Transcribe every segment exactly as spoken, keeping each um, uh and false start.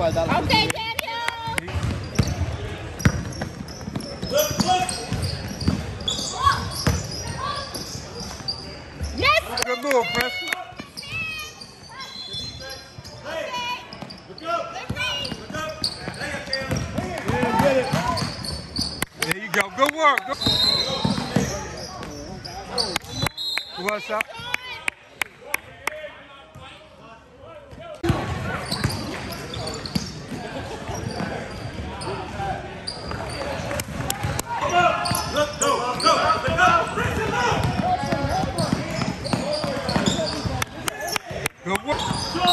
Okay, Daniel. Yes. Good move, Prince. There you go. Good work. Good. What's up? Good work.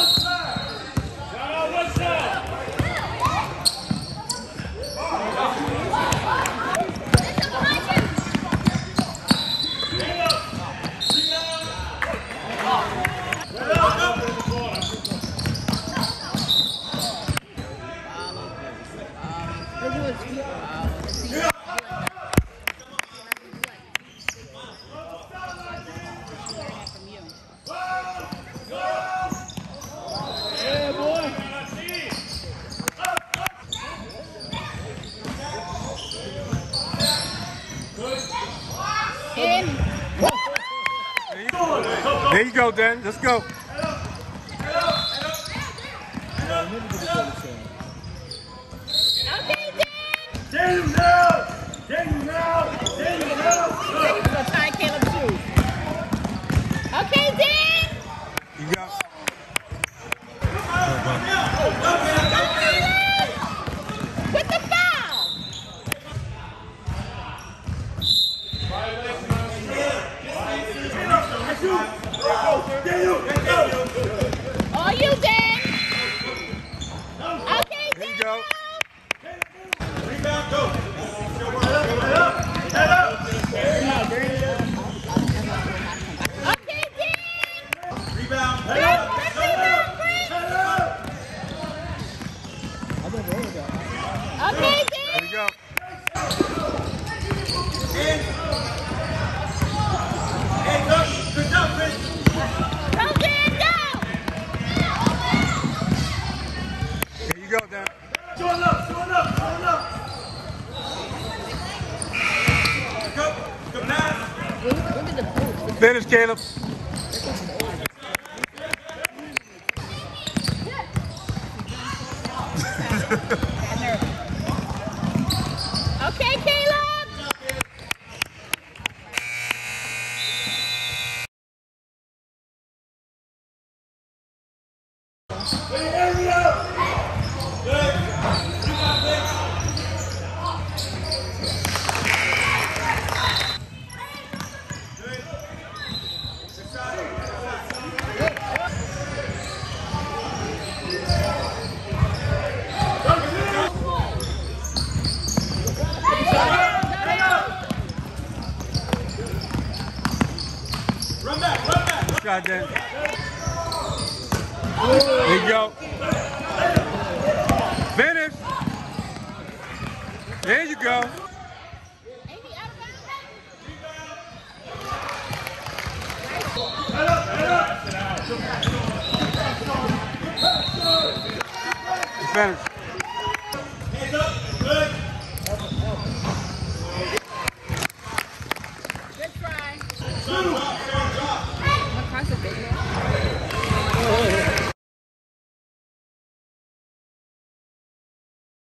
There you go, Dan. Let's go. Okay, Dan. Daniel now! Daniel now! Daniel now! He's gonna tie Caleb's shoes. Okay, Dan. You go. With the foul. All you, Dan. Okay, There Dan. you go. Rebound, go! Head up! Head up! Okay, Dan. Rebound! Head Good, up! good rebound, Prince. Head up! Okay, Dan. There you go. Hey, good! Good job, Chris! Go, Dan, go. There you go, Dan. Showing up! Showing up! Showing up! Go! Good pass! Finish, Caleb. Okay, Caleb. Run back! Run back! Good shot, Dan. There you go. Finish. There you go. Finish. Hands up!